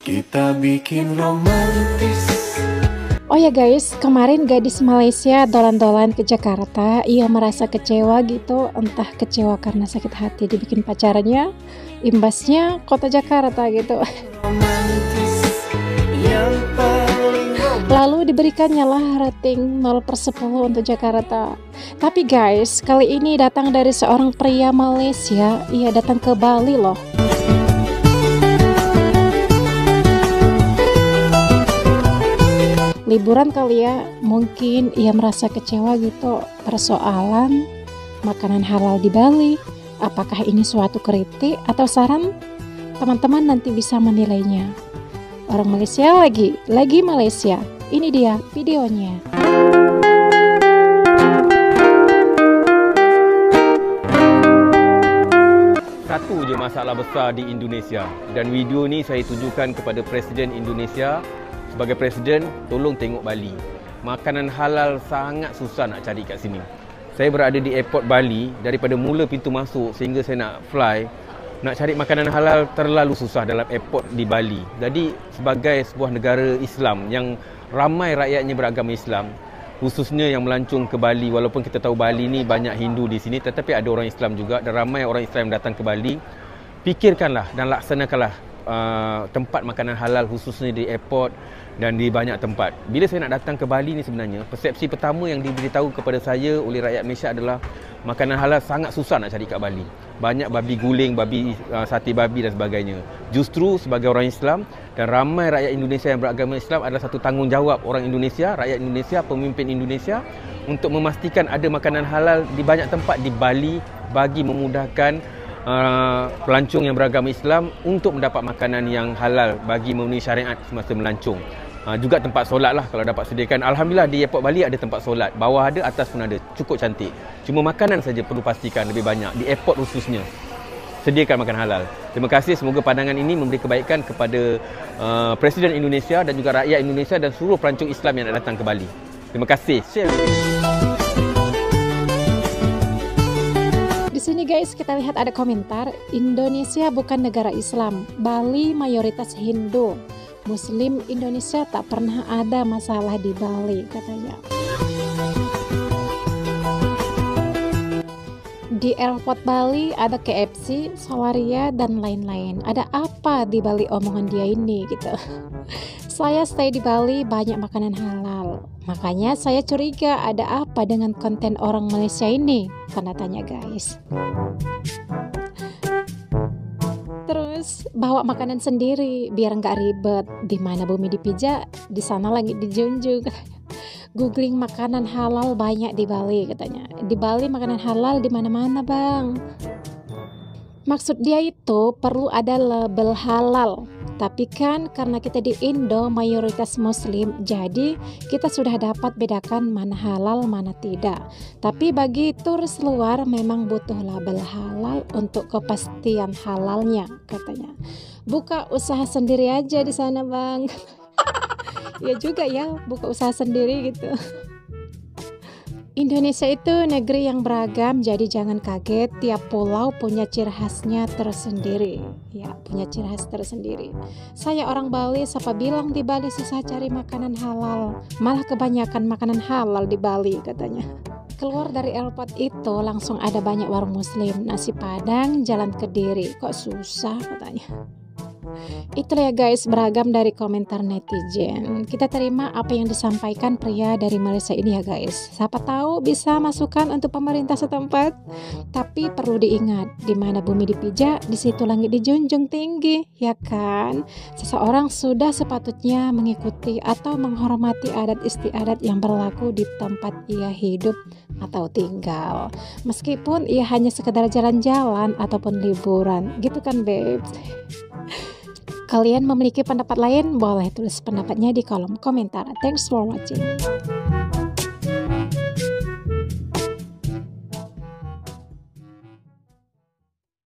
Kita bikin romantis. Oh ya guys, kemarin gadis Malaysia dolan-dolan ke Jakarta. Ia merasa kecewa gitu, entah kecewa karena sakit hati dibikin pacarnya, imbasnya kota Jakarta gitu. Lalu diberikannya lah rating 0/10 untuk Jakarta. Tapi guys, kali ini datang dari seorang pria Malaysia. Ia datang ke Bali loh. Liburan kali ya, mungkin ia merasa kecewa gitu persoalan makanan halal di Bali. Apakah ini suatu kritik atau saran? Teman-teman nanti bisa menilainya. Orang Malaysia lagi Malaysia. Ini dia videonya. Satu je masalah besar di Indonesia, dan video ni saya tujukan kepada Presiden Indonesia. Sebagai Presiden, tolong tengok Bali. Makanan halal sangat susah nak cari kat sini. Saya berada di airport Bali, daripada mula pintu masuk sehingga saya nak fly, nak cari makanan halal terlalu susah dalam airport di Bali. Jadi sebagai sebuah negara Islam yang ramai rakyatnya beragama Islam, khususnya yang melancong ke Bali, walaupun kita tahu Bali ni banyak Hindu di sini, tetapi ada orang Islam juga dan ramai orang Islam yang datang ke Bali. Fikirkanlah dan laksanakanlah tempat makanan halal khususnya di airport dan di banyak tempat. Bila saya nak datang ke Bali ni, sebenarnya persepsi pertama yang diberitahu kepada saya oleh rakyat Malaysia adalah makanan halal sangat susah nak cari kat Bali. Banyak babi guling, sate babi dan sebagainya. Justru sebagai orang Islam dan ramai rakyat Indonesia yang beragama Islam, adalah satu tanggungjawab orang Indonesia, rakyat Indonesia, pemimpin Indonesia untuk memastikan ada makanan halal di banyak tempat di Bali bagi memudahkan pelancong yang beragama Islam untuk mendapat makanan yang halal bagi memenuhi syariat semasa melancong. Juga tempat solat lah kalau dapat sediakan. Alhamdulillah di airport Bali ada tempat solat. Bawah ada, atas pun ada. Cukup cantik. Cuma makanan saja perlu pastikan lebih banyak. Di airport khususnya, sediakan makanan halal. Terima kasih. Semoga pandangan ini memberi kebaikan kepada Presiden Indonesia dan juga rakyat Indonesia dan seluruh pelancong Islam yang nak datang ke Bali. Terima kasih. Share. Di sini guys, kita lihat ada komentar, Indonesia bukan negara Islam, Bali mayoritas Hindu, Muslim Indonesia tak pernah ada masalah di Bali, katanya. Di airport Bali ada KFC, Sawaria dan lain-lain. Ada apa di Bali omongan dia ini gitu. Saya stay di Bali banyak makanan halal. Makanya saya curiga ada apa dengan konten orang Malaysia ini? Tanda tanya guys. Terus bawa makanan sendiri biar nggak ribet. Di mana bumi dipijak, di sana langit dijunjung. Googling makanan halal banyak di Bali katanya. Di Bali makanan halal di mana-mana bang. Maksud dia itu perlu ada label halal. Tapi kan karena kita di Indo mayoritas Muslim, jadi kita sudah dapat bedakan mana halal mana tidak. Tapi bagi turis luar memang butuh label halal untuk kepastian halalnya katanya. Buka usaha sendiri aja di sana bang. Ya juga ya, buka usaha sendiri gitu. Indonesia itu negeri yang beragam, jadi jangan kaget, tiap pulau punya ciri khasnya tersendiri. Ya, punya ciri khas tersendiri. Saya orang Bali, siapa bilang di Bali susah cari makanan halal? Malah kebanyakan makanan halal di Bali katanya. Keluar dari airport itu langsung ada banyak warung muslim, nasi padang, jalan Kediri. Kok susah katanya. Itulah ya guys, beragam dari komentar netizen. Kita terima apa yang disampaikan pria dari Malaysia ini ya guys. Siapa tahu bisa masukan untuk pemerintah setempat. Tapi perlu diingat, di mana bumi dipijak, di situ langit dijunjung tinggi, ya kan? Seseorang sudah sepatutnya mengikuti atau menghormati adat istiadat yang berlaku di tempat ia hidup atau tinggal. Meskipun ia hanya sekedar jalan-jalan ataupun liburan, gitu kan babes? Kalian memiliki pendapat lain? Boleh tulis pendapatnya di kolom komentar. Thanks for watching.